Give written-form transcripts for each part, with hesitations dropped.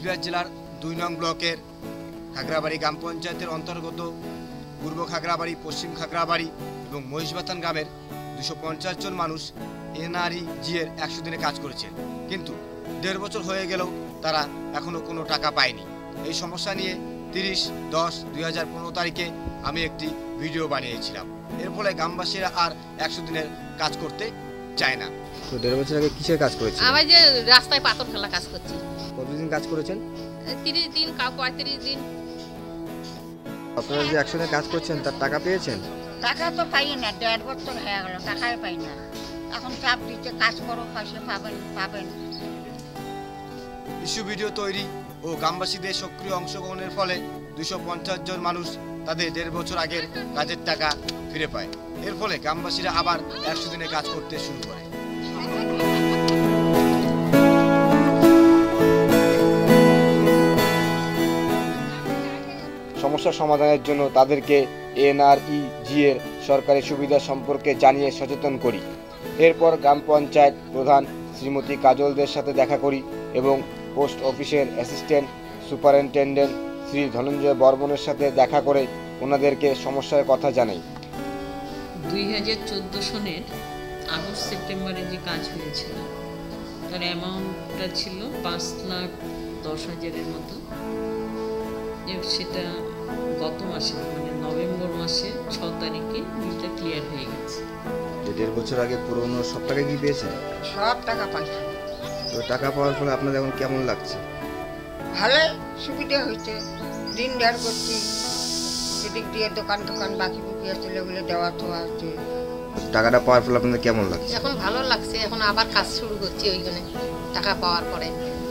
কুচবিহার জেলার ২ নং ব্লকের খাগড়াবাড়ি গ্রাম পঞ্চায়েতের অন্তর্গত পূর্ব খাগড়াবাড়ি, পশ্চিম খাগড়াবাড়ি এবং মহিষবাথান গ্রামের ২৫০ জন মানুষ এনআরইজি এর ১০০ দিনে কাজ করেছেন, কিন্তু ১.৫ বছর হয়ে গেলেও তারা এখনও কোনো টাকা পায়নি। এই সমস্যা নিয়ে ৩০/১০/২০১৫ তারিখে আমি একটি ভিডিও বানিয়েছিলাম। এর ফলে গ্রামবাসীরা আর ১০০ দিনের কাজ করতে চায় না। তো ১.৫ বছর আগে কিসের কাজ করেছেন? আমি যে রাস্তায় পাথর ফেলা কাজ করছি। কতদিন কাজ করেছেন? ৩০ দিন, কাউ ৩৫ দিন। আপনারা যে ১০০ দিনে কাজ করছেন তার টাকা পেয়েছেন? টাকা তো পাই না, ১.৫ বছর হয়ে গেল, টাকাই পাই না। এখন চাপ দিচ্ছে কাজ করো, পয়সা পাবেন। ইস্যু ভিডিও তৈরি ও গ্রামবাসীদের সক্রিয় অংশগ্রহণের ফলে ২৫০ জন মানুষ তাদের ১.৫ বছর আগের কাজের টাকা ফিরে পায়। এর ফলে গ্রামবাসীরা আবার ১০০ দিনে কাজ করতে শুরু করে। সমস্যা সমাধানের জন্য তাদেরকে এনআরইজি এর সরকারি সুবিধা সম্পর্কে জানিয়ে সচেতন করি। এরপর গ্রাম পঞ্চায়েত প্রধান শ্রীমতী কাজলদের সাথে দেখা করি এবং পোস্ট অফিসের অ্যাসিস্ট্যান্ট সুপারিনটেন্ডেন্ট শ্রী ধনঞ্জয় বর্মনের সাথে দেখা করে ওনাদেরকে সমস্যার কথা জানাই। ২০১৪ সনের আগস্ট সেপ্টেম্বরে যে কাজ হয়েছিল তার অ্যামাউন্টটা ছিল ৫,১০,০০০-এর মতো। সেটা গত মাসে মানে নভেম্বর মাসে ৬ তারিখে বিলটা ক্লিয়ার হয়ে গেছে। ১.৫ বছর আগে পুরোনো সব টাকা কি পেয়েছেন? সব টাকা পাইছি। তো টাকা পাওয়ার ফলে আপনাদের এখন কেমন লাগছে? ভালো সুবিধা হয়েছে, দিন ধার করছি, সেদিক দিয়ে দোকান বাকি বুকি আছে ওগুলো দেওয়া থোয়া আছে। টাকাটা পাওয়ার ফলে আপনাদের কেমন লাগছে? এখন ভালো লাগছে, এখন আবার কাজ শুরু করছি ওইখানে টাকা পাওয়ার পরে।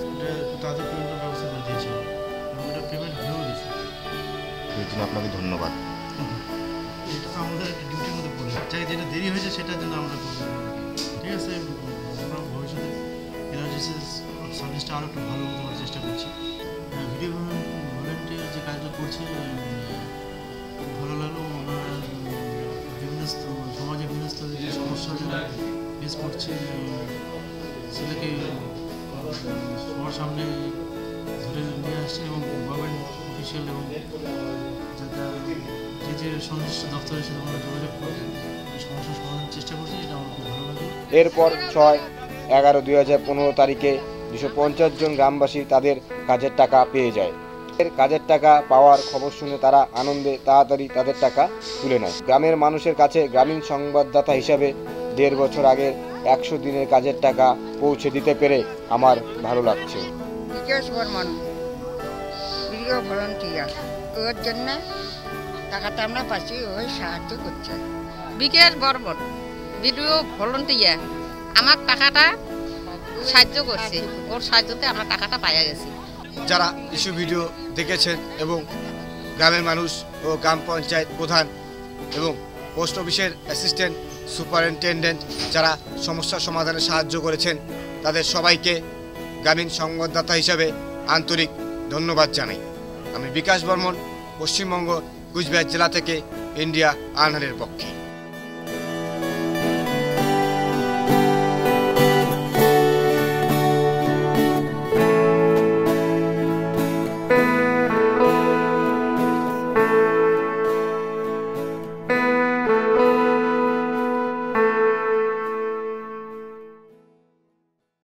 আপনাকে ধন্যবাদ। এটা আমাদের ডিউটির মধ্যে পড়ে যেটা দেরি হয়েছে সেটার জন্য আমরা করবো। ঠিক আছে, আমরা ভবিষ্যতে এনার্জি সার্ভিসটা আরও একটু ভালো করার চেষ্টা করছি। ভিডিও ভলেন্টিয়ার যে কাজটা করছে খুব ভালো লাগলো। ওনারা বিভিন্ন সমাজে বিভিন্ন স্তরে যে সমস্যা ফেস করছে সেটাকে সবার সামনে ধরে নিয়ে আসছে এবং গভর্নমেন্ট অফিসিয়াল এবং যে সংশ্লিষ্ট দপ্তরের সাথে আমরা যোগাযোগ করে সমস্যার সমাধানের চেষ্টা করছি। এটা আমার খুব ভালো লাগে। এরপর ৬/১১/২০১৫ তারিখে ২৫০ জন গ্রামবাসী তাদের কাজের টাকা পেয়ে যায়। কাজের টাকা পাওয়ার খবর শুনে তারা আনন্দে তাড়াতাড়ি তাদের টাকা তুলে নেয়। গ্রামের মানুষের কাছে গ্রামীণ সংবাদদাতা হিসাবে ১.৫ বছর আগের ১০০ দিনের কাজের টাকা পৌঁছে দিতে পেরে আমার ভালো লাগছে। বিকাশ বর্মন, ভিডিও ভলেন্টিয়ার, ওর জন্য টাকাটা আমরা পাচ্ছি, ওই সাহায্য করছে। বিকাশ বর্মন, ভিডিও ভলেন্টিয়ার, আমার টাকাটা সাহায্য করছে, ওর সাহায্যতে আমরা টাকাটা পাইয়া গেছি। যারা ইস্যু ভিডিও দেখেছেন এবং গ্রামের মানুষ ও গ্রাম পঞ্চায়েত প্রধান এবং পোস্ট অফিসের অ্যাসিস্ট্যান্ট সুপারিনটেন্ডেন্ট যারা সমস্যা সমাধানে সাহায্য করেছেন তাদের সবাইকে গ্রামীণ সংবাদদাতা হিসাবে আন্তরিক ধন্যবাদ জানাই। আমি বিকাশ বর্মন, পশ্চিমবঙ্গ কুচবিহার জেলা থেকে ইন্ডিয়া আনহারের পক্ষে।